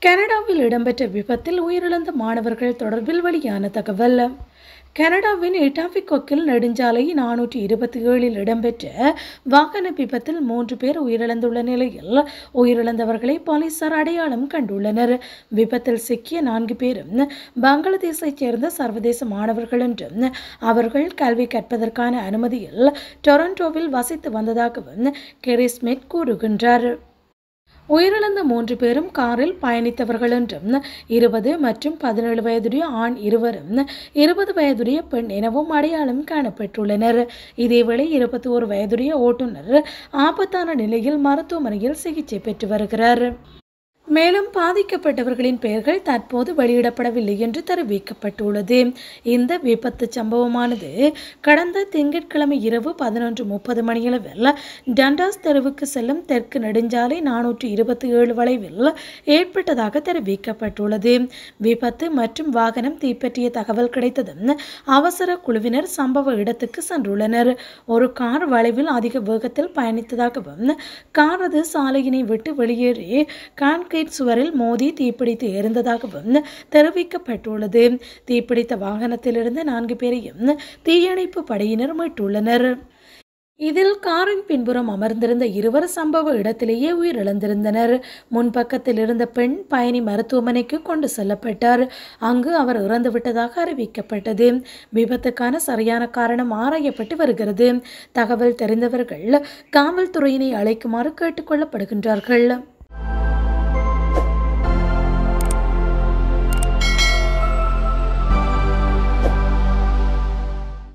கனடாவில் இடம்பெற்ற விபத்தில் உயிரிழந்த மாணவர்கள் தொடர்பில் வெளியான தகவல். கனடாவின் இட்டாபிகோக்கில் நெடுஞ்சாலை 427 இடம்பெற்ற வாகன விபத்தில் 3 பேர் உயிரிழந்துள்ள நிலையில் உயிரிழந்தவர்களை போலீசார் அடையாளம் கண்டுள்ளனர். விபத்தில் சிக்கிய 4 பேரும் பங்களாதேஷைச் சேர்ந்த சர்வதேச மாணவர்கள் என்றும் அவர்கள் கல்வி கற்பதற்கான அனுமதியில் டொரண்டோவில் வசித்து வந்ததாகவும் கெரி ஸ்மித் கூறுகின்றார். உயிரிழந்த 3 பேரும் காரில் பயணித்தவர்கள் என்றும் 20 மற்றும் 17 வயதுடைய ஆண் இருவரும் 20 வயதுடைய பெண் எனவும் அடையாளம் காணப்பட்டுள்ளனர். இதேவேளை 21 வயதுடைய ஓட்டுநர் ஆபத்தான நிலையில் மருத்துவமனையில் சிகிச்சை பெற்று வருகிறார். மேலும் பாதிக்கப்பட்டவர்களின் பெயர்கள் தற்போது வெளியிடப்படவில்லை என்று தெரிவிக்கப்பட்டுள்ளது. இந்த விபத்து சம்பவமானது கடந்த திங்கட்கிழமை இரவு 11:30 மணியளவில் டண்டாஸ் தெருவுக்கு செல்லும் தெற்கு நெடுஞ்சாலை 427 வளைவில் ஏற்பட்டதாக தெரிவிக்கப்பட்டுள்ளது. விபத்து மற்றும் வாகனம் தீப்பற்றிய தகவல் கிடைத்ததும் அவசர குழுவினர் சம்பவ இடத்துக்கு சென்றுள்ளனர். ஒரு கார் வளைவில் அதிக வேகத்தில் பயணித்ததாகவும் கார் அது சாலையினை விட்டு வெளியேறி கான்கிரீட் சுவரில் மோதி தீப்பிடித்து எரிந்ததாகவும் தெரிவிக்கப்பட்டுள்ளது. தீப்பிடித்த வாகனத்திலிருந்து 4 பேரையும் தீயணைப்பு படையினர் மீட்டுள்ளனர். இதில் காரின் பின்புறம் அமர்ந்திருந்த இருவர் சம்பவ இடத்திலேயே உயிரிழந்திருந்தனர். முன்பக்கத்தில் இருந்த பெண் பயணி மருத்துவமனைக்கு கொண்டு செல்லப்பட்டார். அங்கு அவர் இறந்துவிட்டதாக அறிவிக்கப்பட்டது. விபத்துக்கான சரியான காரணம் ஆராயப்பட்டு வருகிறது. தகவல் தெரிந்தவர்கள் காவல்துறையினை அழைக்குமாறு கேட்டுக்கொள்ளப்படுகின்றார்கள்.